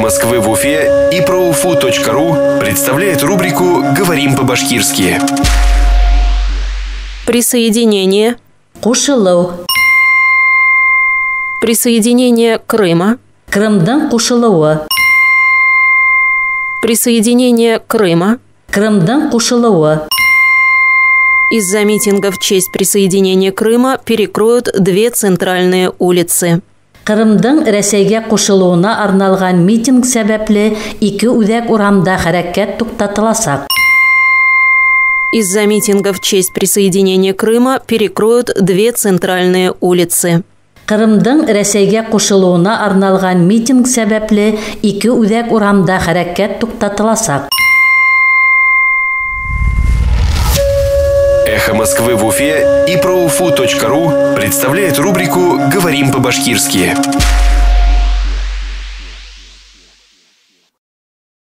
Москвы в Уфе и ProUFU.ru представляет рубрику «Говорим по-башкирски». Присоединение. Кушылу. Присоединение Крыма. Крымдың кушылуы. Присоединение Крыма. Крымдың кушылуы. Из-за митинга в честь присоединения Крыма перекроют 2 центральные улицы. Крымдың Рәсәйгә кушылуына арналган митинг сәбәпле 2 үҙәк урамда хәрәкәт туктатыласак. Из-за митинга в честь присоединения Крыма перекроют 2 центральные улицы. Крымдың Рәсәйгә кушылуына арналган митинг сәбәпле 2 үҙәк урамда хәрәкәт туктатыласак. Эхо Москвы в Уфе и ProUFU.ru представляет рубрику «Говорим по-башкирски».